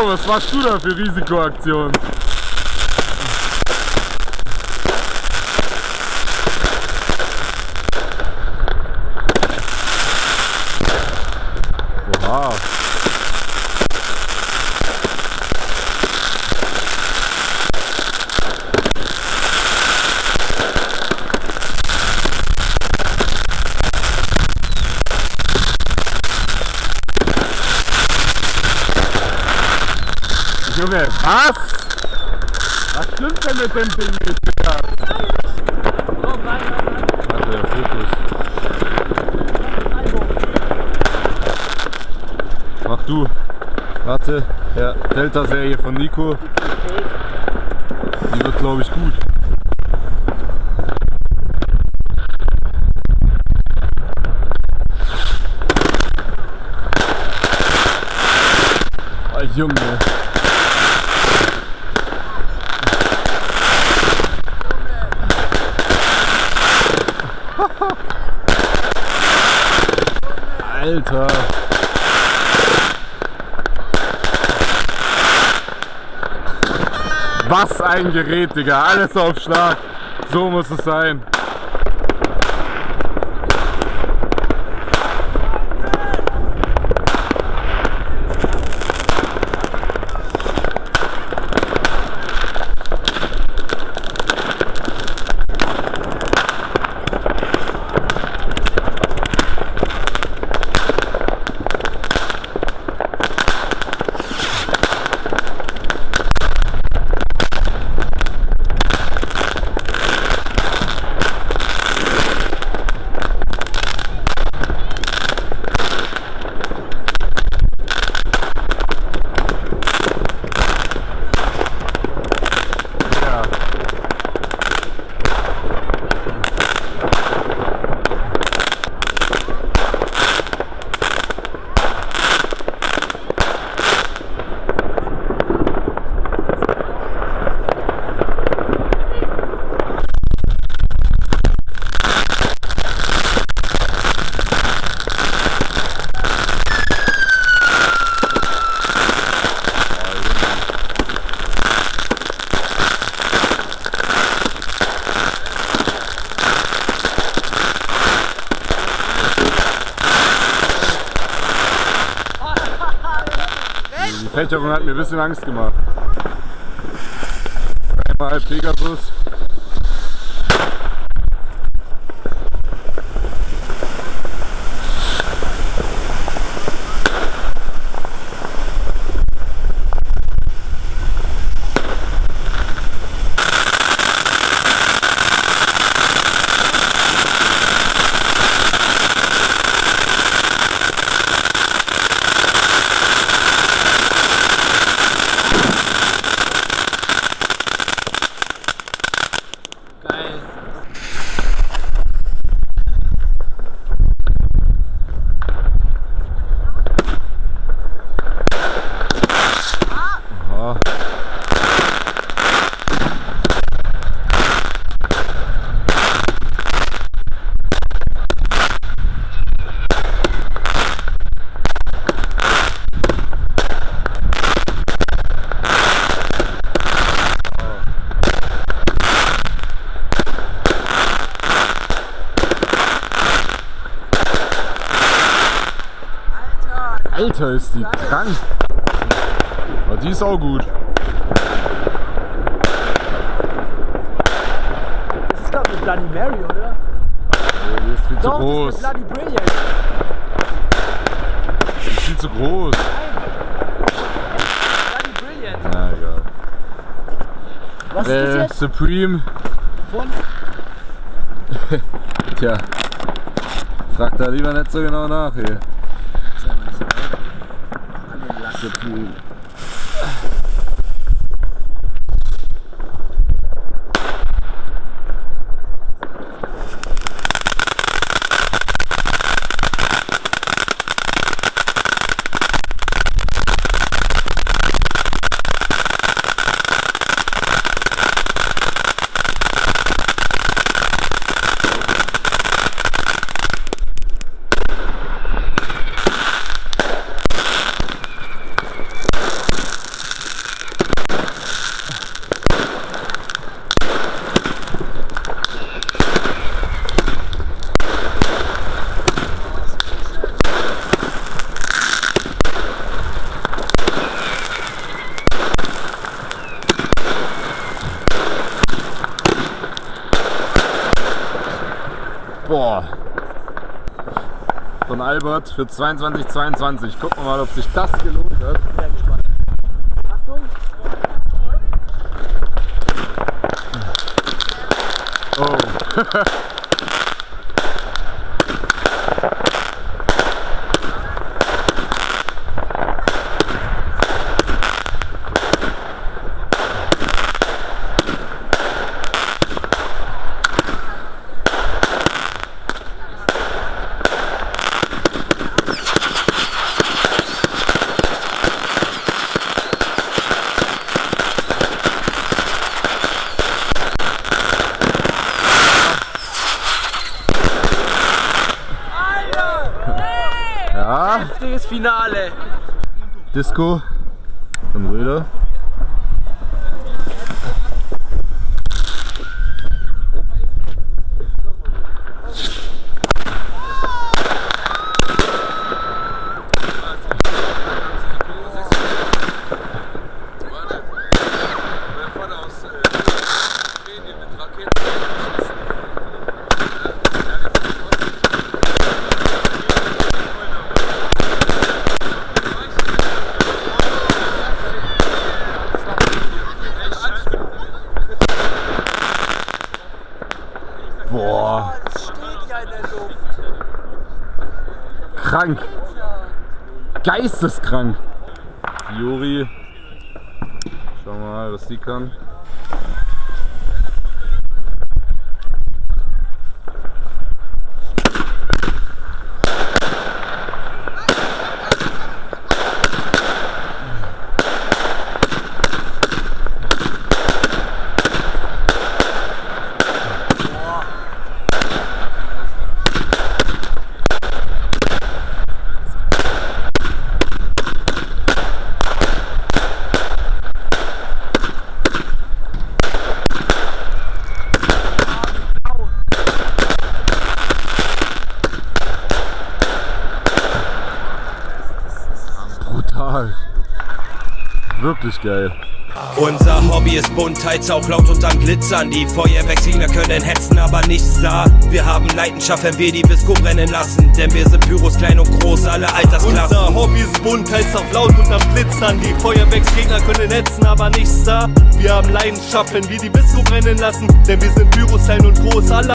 was machst du da für Risikoaktionen? Oha. Junge, was? Was stimmt denn mit dem Ding nicht? Oh, nein. Warte, der Fokus. Mach du. Warte, ja, Delta-Serie von Nico. Die wird, glaube ich, gut. Oh, Junge. Alter. Was ein Gerät, Digga. Alles auf Schlag. So muss es sein. Die Fächerung hat mir ein bisschen Angst gemacht. Einmal Pegasus. Alter, ist die krank. Aber die ist auch gut. Das ist glaube ich Bloody Mary, oder? Nee, die ist viel zu groß. Das ist Bloody Brilliant. Die ist viel zu groß. Bloody Brilliant. Na egal. Was ist das jetzt? Supreme. Von? Tja. Frag da lieber nicht so genau nach hier. Supreme. Boah. Von Albert für 22,22. Gucken wir mal, ob sich das gelohnt hat. Sehr gespannt. Achtung! Oh. Ja. Heftiges Finale! Disco von Röder. Boah. Das steht ja in der Luft. Krank. Geisteskrank. Juri. Schauen wir mal, was die kann. Brutal. Wirklich geil. Unser Hobby ist Buntheit, auch laut und am Glitzern. Die Feuerwerksgegner können hetzen, aber nichts da. Wir haben Leidenschaft, wenn wir die Disco brennen lassen. Denn wir sind Pyros, klein und groß, alle Altersklassen. Unser Hobby ist Buntheit, auch laut und am Glitzern. Die Feuerwerksgegner können hetzen, aber nichts da. Wir haben Leidenschaft, wenn wir die Disco brennen lassen. Denn wir sind Pyros, klein und groß, alle